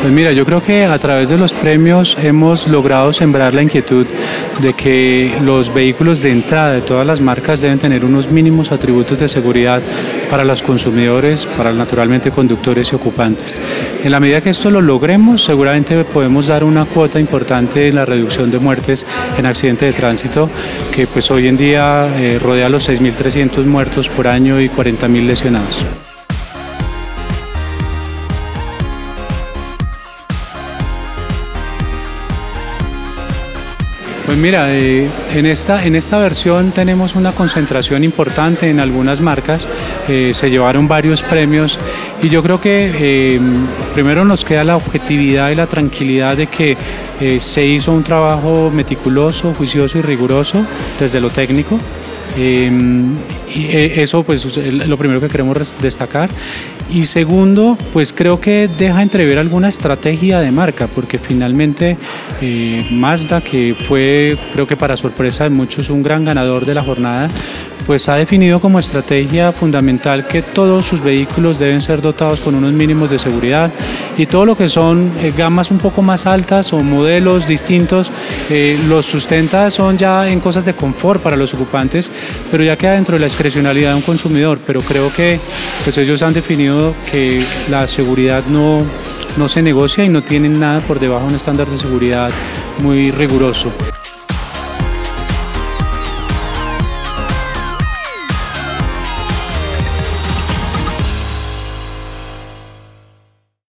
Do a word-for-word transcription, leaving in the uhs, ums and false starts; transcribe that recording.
Pues mira, yo creo que a través de los premios hemos logrado sembrar la inquietud de que los vehículos de entrada de todas las marcas deben tener unos mínimos atributos de seguridad para los consumidores, para naturalmente conductores y ocupantes. En la medida que esto lo logremos, seguramente podemos dar una cuota importante en la reducción de muertes en accidentes de tránsito, que pues hoy en día eh, rodea los seis mil trescientos muertos por año y cuarenta mil lesionados. Pues mira, eh, en, esta, en esta versión tenemos una concentración importante en algunas marcas, eh, se llevaron varios premios y yo creo que eh, primero nos queda la objetividad y la tranquilidad de que eh, se hizo un trabajo meticuloso, juicioso y riguroso desde lo técnico. Eh, y eso pues es lo primero que queremos destacar. Y segundo, pues creo que deja entrever alguna estrategia de marca, porque finalmente eh, Mazda, que fue, creo que para sorpresa de muchos, un gran ganador de la jornada, pues ha definido como estrategia fundamental que todos sus vehículos deben ser dotados con unos mínimos de seguridad, y todo lo que son eh, gamas un poco más altas o modelos distintos eh, los sustenta son ya en cosas de confort para los ocupantes, pero ya queda dentro de la discrecionalidad de un consumidor. Pero creo que pues ellos han definido que la seguridad no, no se negocia y no tienen nada por debajo de un estándar de seguridad muy riguroso.